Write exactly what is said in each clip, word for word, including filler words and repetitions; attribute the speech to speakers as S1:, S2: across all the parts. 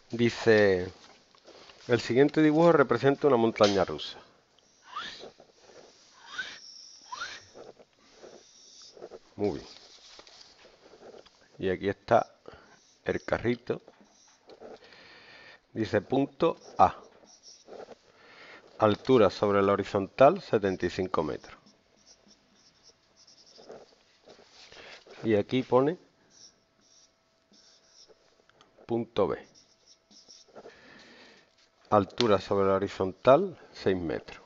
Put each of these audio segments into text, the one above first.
S1: Dice, el siguiente dibujo representa una montaña rusa. Muy bien. Y aquí está el carrito. Dice punto A. Altura sobre la horizontal setenta y cinco metros. Y aquí pone punto B. Altura sobre la horizontal seis metros.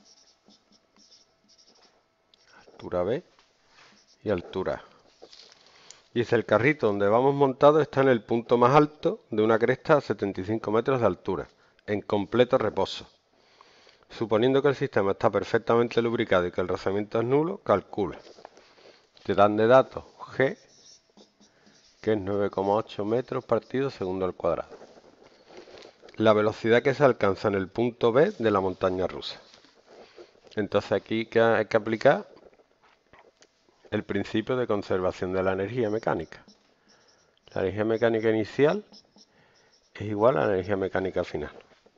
S1: Altura B y altura A. Dice el carrito donde vamos montado está en el punto más alto de una cresta a setenta y cinco metros de altura, en completo reposo. Suponiendo que el sistema está perfectamente lubricado y que el rozamiento es nulo, calcula. Te dan de datos G, que es nueve coma ocho metros partido segundo al cuadrado. La velocidad que se alcanza en el punto B de la montaña rusa. Entonces aquí hay que aplicar el principio de conservación de la energía mecánica. La energía mecánica inicial es igual a la energía mecánica final.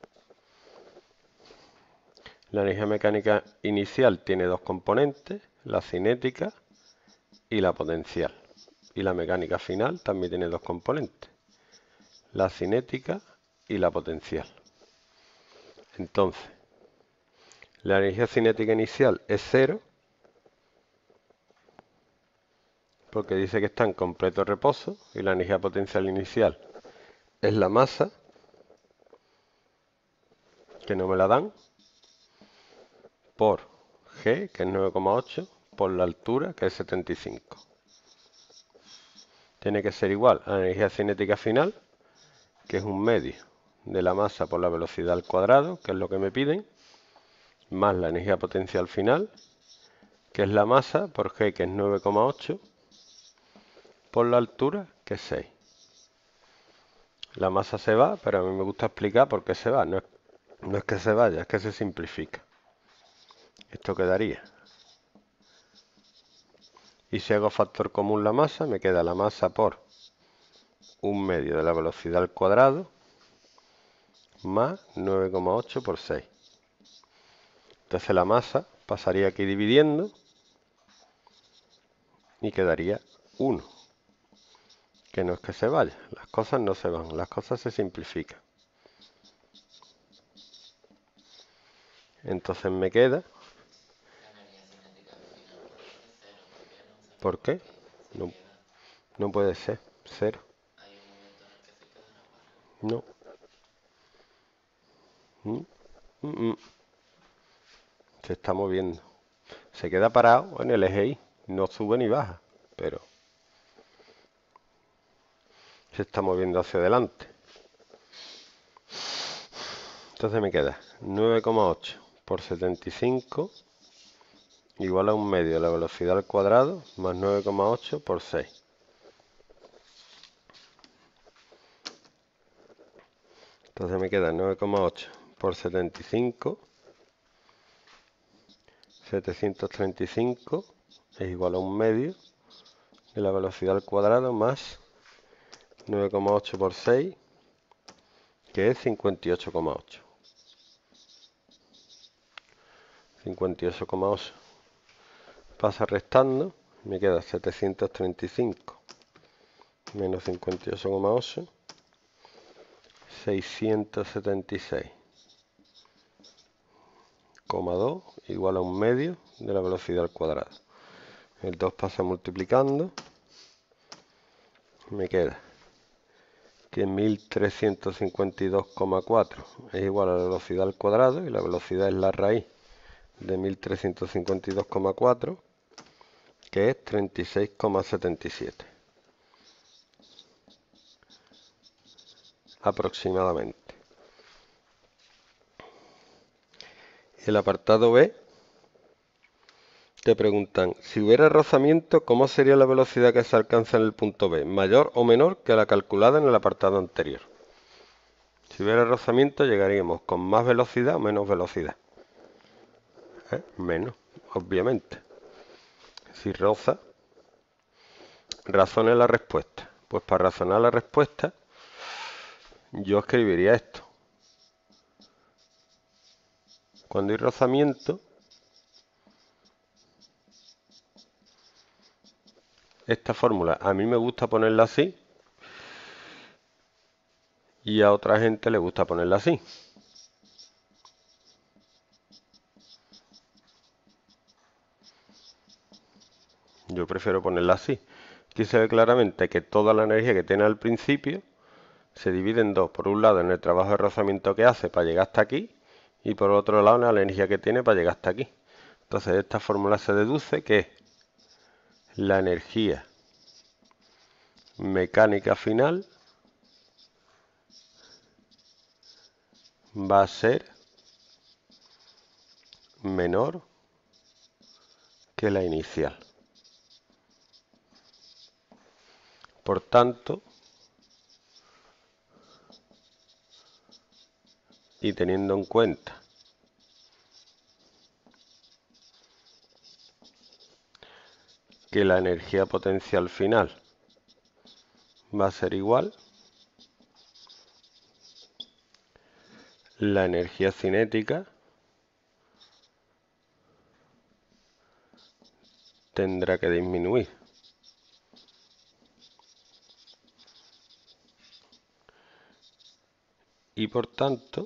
S1: La energía mecánica inicial tiene dos componentes, la cinética y la potencial. Y la mecánica final también tiene dos componentes, la cinética y la potencial. Entonces, la energía cinética inicial es cero, porque dice que está en completo reposo, y la energía potencial inicial es la masa, que no me la dan, por G, que es nueve coma ocho, por la altura, que es setenta y cinco. Tiene que ser igual a la energía cinética final, que es un medio de la masa por la velocidad al cuadrado, que es lo que me piden, más la energía potencial final, que es la masa por G, que es nueve coma ocho, por la altura, que es seis. La masa se va, pero a mí me gusta explicar por qué se va. No es, no es que se vaya, es que se simplifica. Esto quedaría. Y si hago factor común la masa, me queda la masa por un medio de la velocidad al cuadrado más nueve coma ocho por seis. Entonces la masa pasaría aquí dividiendo y quedaría uno. Que no es que se vaya, las cosas no se van, las cosas se simplifican. Entonces me queda... ¿Por qué? No, no puede ser, cero. No. Mm, mm, mm. Se está moviendo. Se queda parado en el eje Y, no sube ni baja, pero se está moviendo hacia adelante. Entonces me queda nueve coma ocho por setenta y cinco igual a un medio de la velocidad al cuadrado más nueve coma ocho por seis. Entonces me queda nueve coma ocho por setenta y cinco, setecientos treinta y cinco es igual a un medio de la velocidad al cuadrado más nueve coma ocho por seis, que es cincuenta y ocho coma ocho. cincuenta y ocho coma ocho pasa restando, me queda setecientos treinta y cinco menos cincuenta y ocho coma ocho, seiscientos setenta y seis coma dos igual a un medio de la velocidad al cuadrado. El dos pasa multiplicando, me queda que mil trescientos cincuenta y dos coma cuatro es igual a la velocidad al cuadrado, y la velocidad es la raíz de mil trescientos cincuenta y dos coma cuatro, que es treinta y seis coma setenta y siete aproximadamente. El apartado B te preguntan, si hubiera rozamiento, ¿cómo sería la velocidad que se alcanza en el punto B? ¿Mayor o menor que la calculada en el apartado anterior? Si hubiera rozamiento, llegaríamos con más velocidad o menos velocidad. ¿Eh? Menos, obviamente. Si roza, razone la respuesta. Pues para razonar la respuesta, yo escribiría esto. Cuando hay rozamiento, esta fórmula a mí me gusta ponerla así y a otra gente le gusta ponerla así. Yo prefiero ponerla así. Aquí se ve claramente que toda la energía que tiene al principio se divide en dos. Por un lado, en el trabajo de rozamiento que hace para llegar hasta aquí, y por otro lado, en la energía que tiene para llegar hasta aquí. Entonces, de esta fórmula se deduce que la energía mecánica final va a ser menor que la inicial. Por tanto, y teniendo en cuenta que la energía potencial final va a ser igual, la energía cinética tendrá que disminuir. Y por tanto,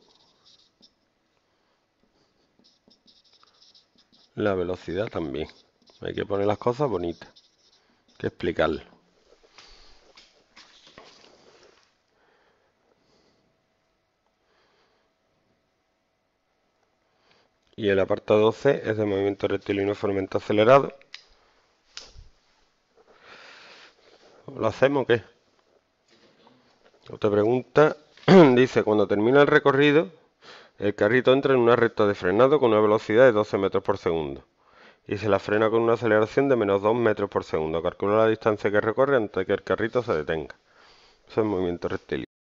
S1: la velocidad también. Hay que poner las cosas bonitas, hay que explicarlo. Y el apartado C es de movimiento rectilíneo uniformemente acelerado. ¿Lo hacemos o qué? Otra pregunta dice, cuando termina el recorrido, el carrito entra en una recta de frenado con una velocidad de doce metros por segundo y se la frena con una aceleración de menos dos metros por segundo. Calcula la distancia que recorre antes de que el carrito se detenga. Eso es movimiento rectilíneo.